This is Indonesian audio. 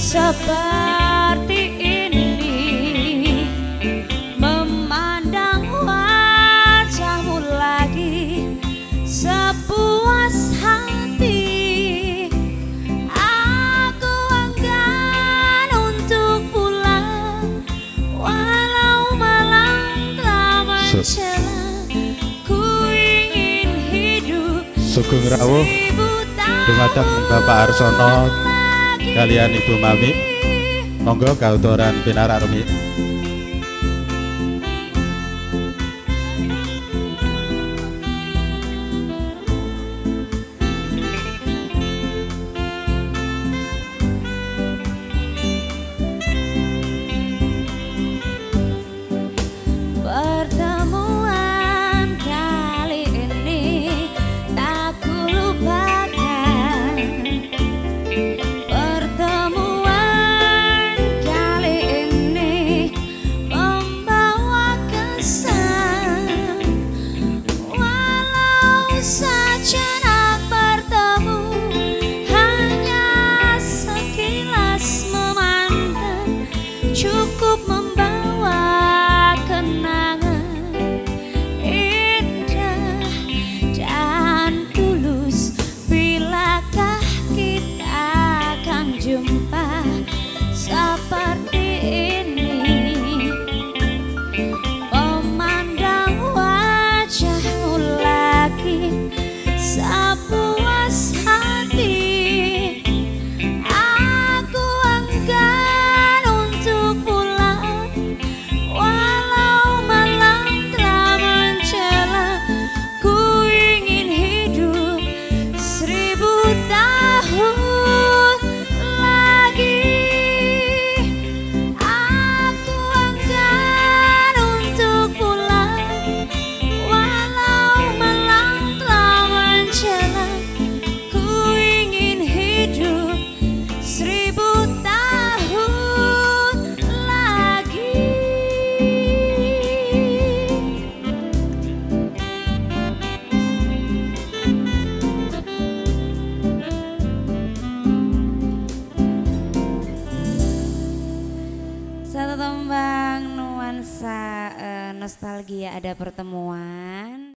seperti ini, memandang wajahmu lagi sepuas hati. Aku enggan untuk pulang walau malam telah menjelang. Ku ingin hidup Sugeng rawuh dumateng Bapak Arsono kalian Ibu Mami, monggo kauturan pinararmi. Pertemuan kali ini tak kulupakan. Pertemuan kali ini membawa kesan. Walau sejenak bertemu, hanya sekilas memandang, cukup membawa kenangan indah dan tulus. Bilakah kita akan jumpa seperti ini, memandang wajahmu lagi sepuas hati. Aku enggan untuk pulang walau malam telah menjelang. Ku ingin hidup 1000 tahun lagi. Aku enggan untuk pulang walau malam telah menjelang. Ku ingin hidup 1000 tahun lagi. Satu tembang nuansa nostalgia, ada pertemuan.